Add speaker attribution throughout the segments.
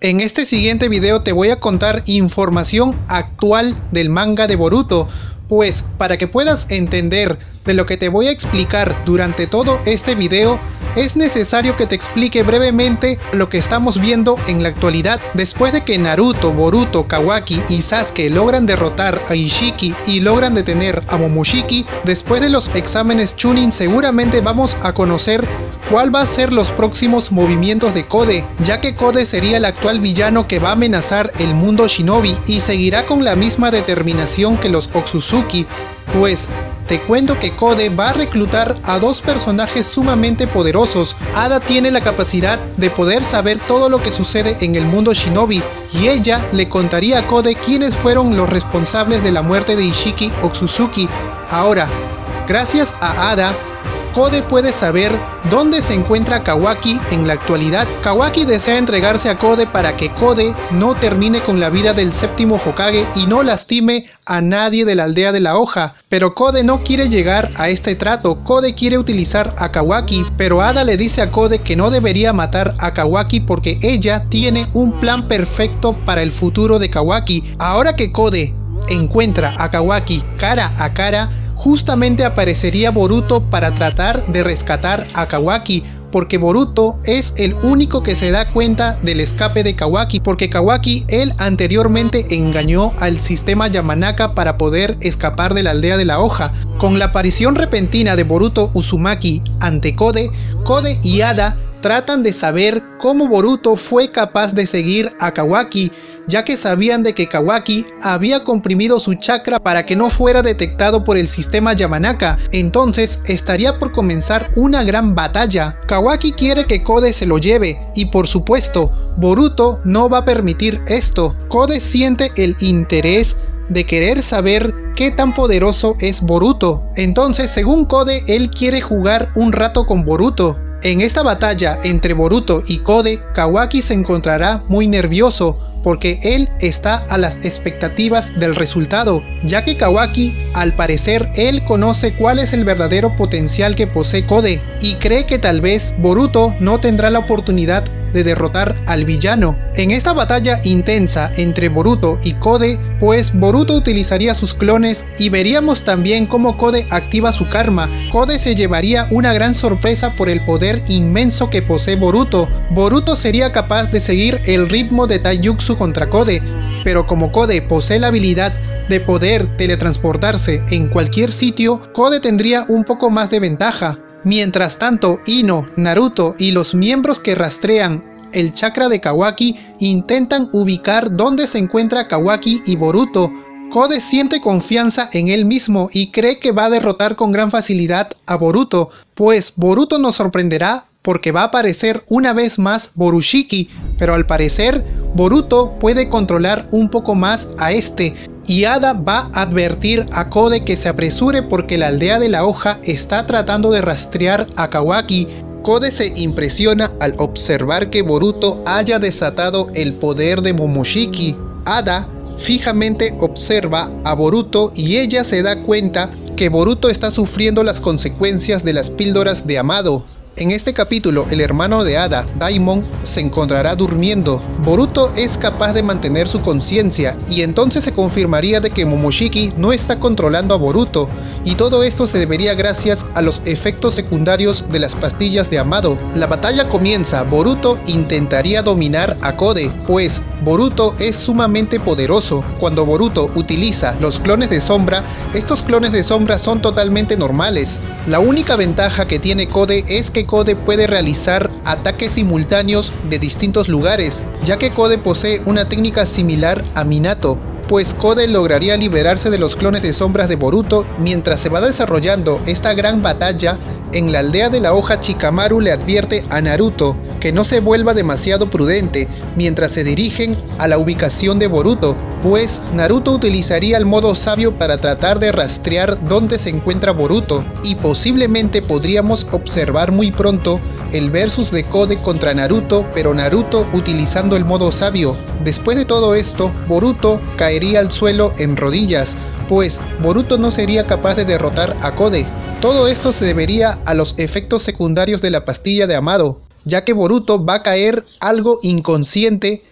Speaker 1: En este siguiente video te voy a contar información actual del manga de Boruto, pues para que puedas entender de lo que te voy a explicar durante todo este video, es necesario que te explique brevemente lo que estamos viendo en la actualidad. Después de que Naruto, Boruto, Kawaki y Sasuke logran derrotar a Ishiki y logran detener a Momoshiki, después de los exámenes Chunin seguramente vamos a conocer cuál va a ser los próximos movimientos de Kode, ya que Kode sería el actual villano que va a amenazar el mundo Shinobi y seguirá con la misma determinación que los Otsutsuki, pues te cuento que Kode va a reclutar a dos personajes sumamente poderosos. Ada tiene la capacidad de poder saber todo lo que sucede en el mundo Shinobi y ella le contaría a Kode quiénes fueron los responsables de la muerte de Ishiki Otsutsuki. Ahora, gracias a Ada, Kode puede saber dónde se encuentra Kawaki en la actualidad. Kawaki desea entregarse a Kode para que Kode no termine con la vida del séptimo Hokage y no lastime a nadie de la aldea de la hoja. Pero Kode no quiere llegar a este trato. Kode quiere utilizar a Kawaki, pero Ada le dice a Kode que no debería matar a Kawaki porque ella tiene un plan perfecto para el futuro de Kawaki. Ahora que Kode encuentra a Kawaki cara a cara, justamente aparecería Boruto para tratar de rescatar a Kawaki, porque Boruto es el único que se da cuenta del escape de Kawaki, porque Kawaki él anteriormente engañó al sistema Yamanaka para poder escapar de la aldea de la hoja. Con la aparición repentina de Boruto Uzumaki ante Kode, Kode y Ada tratan de saber cómo Boruto fue capaz de seguir a Kawaki, ya que sabían de que Kawaki había comprimido su chakra para que no fuera detectado por el sistema Yamanaka. Entonces estaría por comenzar una gran batalla. Kawaki quiere que Kode se lo lleve y por supuesto Boruto no va a permitir esto. Kode siente el interés de querer saber qué tan poderoso es Boruto. Entonces, según Kode, él quiere jugar un rato con Boruto. En esta batalla entre Boruto y Kode, Kawaki se encontrará muy nervioso, porque él está a las expectativas del resultado, ya que Kawaki, al parecer, él conoce cuál es el verdadero potencial que posee Kode, y cree que tal vez Boruto no tendrá la oportunidad de derrotar al villano. En esta batalla intensa entre Boruto y Kode, pues Boruto utilizaría sus clones y veríamos también cómo Kode activa su karma. Kode se llevaría una gran sorpresa por el poder inmenso que posee Boruto. Boruto sería capaz de seguir el ritmo de Taijutsu contra Kode, pero como Kode posee la habilidad de poder teletransportarse en cualquier sitio, Kode tendría un poco más de ventaja. Mientras tanto, Ino, Naruto y los miembros que rastrean el chakra de Kawaki intentan ubicar dónde se encuentra Kawaki y Boruto. Kode siente confianza en él mismo y cree que va a derrotar con gran facilidad a Boruto, pues Boruto nos sorprenderá porque va a aparecer una vez más Borushiki, pero al parecer Boruto puede controlar un poco más a este. Y Ada va a advertir a Kode que se apresure porque la aldea de la hoja está tratando de rastrear a Kawaki. Kode se impresiona al observar que Boruto haya desatado el poder de Momoshiki. Ada fijamente observa a Boruto y ella se da cuenta que Boruto está sufriendo las consecuencias de las píldoras de Amado. En este capítulo, el hermano de Ada, Daimon, se encontrará durmiendo. Boruto es capaz de mantener su conciencia y entonces se confirmaría de que Momoshiki no está controlando a Boruto, y todo esto se debería gracias a los efectos secundarios de las pastillas de Amado. La batalla comienza. Boruto intentaría dominar a Kode, pues Boruto es sumamente poderoso. Cuando Boruto utiliza los clones de sombra, estos clones de sombra son totalmente normales. La única ventaja que tiene Kode es que Kode puede realizar ataques simultáneos de distintos lugares, ya que Kode posee una técnica similar a Minato, pues Kode lograría liberarse de los clones de sombras de Boruto. Mientras se va desarrollando esta gran batalla, en la aldea de la hoja Shikamaru le advierte a Naruto que no se vuelva demasiado prudente mientras se dirigen a la ubicación de Boruto, pues Naruto utilizaría el modo sabio para tratar de rastrear dónde se encuentra Boruto, y posiblemente podríamos observar muy pronto el versus de Kode contra Naruto, pero Naruto utilizando el modo sabio. Después de todo esto, Boruto caería al suelo en rodillas, pues Boruto no sería capaz de derrotar a Kode. Todo esto se debería a los efectos secundarios de la pastilla de Amado, ya que Boruto va a caer algo inconsciente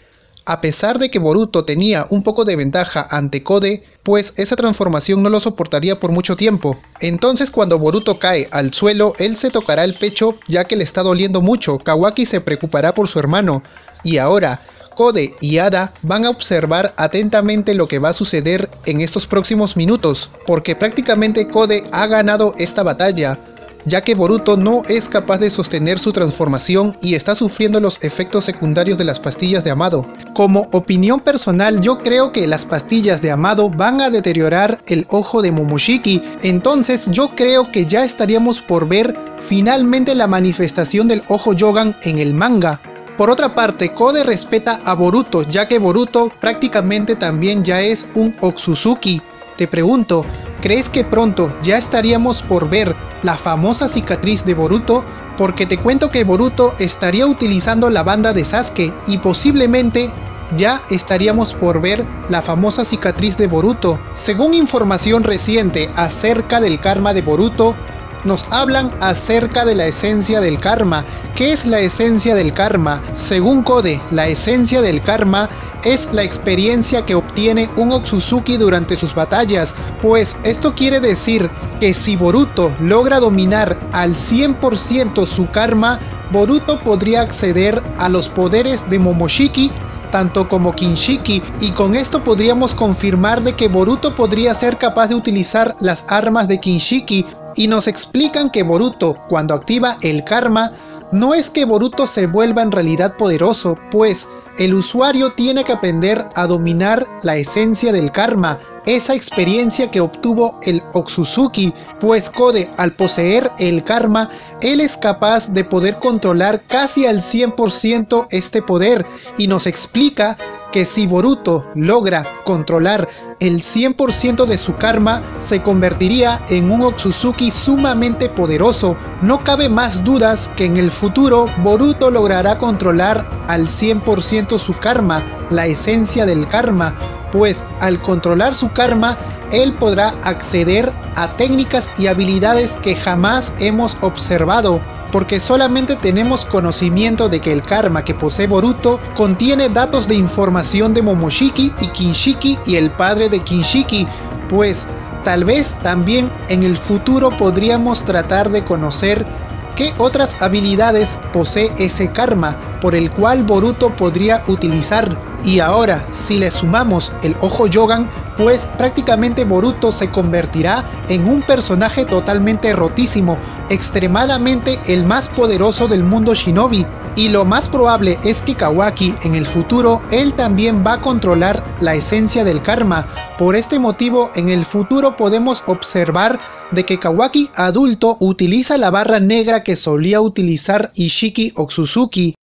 Speaker 1: A pesar de que Boruto tenía un poco de ventaja ante Kode, pues esa transformación no lo soportaría por mucho tiempo. Entonces cuando Boruto cae al suelo, él se tocará el pecho ya que le está doliendo mucho. Kawaki se preocupará por su hermano. Y ahora, Kode y Ada van a observar atentamente lo que va a suceder en estos próximos minutos, porque prácticamente Kode ha ganado esta batalla, ya que Boruto no es capaz de sostener su transformación y está sufriendo los efectos secundarios de las pastillas de Amado. Como opinión personal, yo creo que las pastillas de Amado van a deteriorar el ojo de Momoshiki, entonces yo creo que ya estaríamos por ver finalmente la manifestación del ojo Yogan en el manga. Por otra parte, Kode respeta a Boruto, ya que Boruto prácticamente también ya es un Otsutsuki. Te pregunto, ¿crees que pronto ya estaríamos por ver la famosa cicatriz de Boruto? Porque te cuento que Boruto estaría utilizando la banda de Sasuke y posiblemente ya estaríamos por ver la famosa cicatriz de Boruto. Según información reciente acerca del karma de Boruto, nos hablan acerca de la esencia del karma. ¿Qué es la esencia del karma? Según Kode, la esencia del karma es la experiencia que obtiene un Otsutsuki durante sus batallas, pues esto quiere decir que si Boruto logra dominar al 100% su karma, Boruto podría acceder a los poderes de Momoshiki tanto como Kinshiki, y con esto podríamos confirmar de que Boruto podría ser capaz de utilizar las armas de Kinshiki. Y nos explican que Boruto, cuando activa el karma, no es que Boruto se vuelva en realidad poderoso, pues el usuario tiene que aprender a dominar la esencia del karma, esa experiencia que obtuvo el Otsutsuki, pues Kode, al poseer el karma, él es capaz de poder controlar casi al 100% este poder, y nos explica que si Boruto logra controlar el 100% de su karma, se convertiría en un Otsutsuki sumamente poderoso. No cabe más dudas que en el futuro Boruto logrará controlar al 100% su karma, la esencia del karma, pues al controlar su karma, él podrá acceder a técnicas y habilidades que jamás hemos observado, porque solamente tenemos conocimiento de que el karma que posee Boruto contiene datos de información de Momoshiki y Kinshiki y el padre de Kinshiki, pues tal vez también en el futuro podríamos tratar de conocer qué otras habilidades posee ese karma por el cual Boruto podría utilizar. Y ahora, si le sumamos el ojo Yogan, pues prácticamente Boruto se convertirá en un personaje totalmente rotísimo, extremadamente el más poderoso del mundo shinobi. Y lo más probable es que Kawaki en el futuro, él también va a controlar la esencia del karma. Por este motivo, en el futuro podemos observar de que Kawaki adulto utiliza la barra negra que solía utilizar Ishiki Otsutsuki.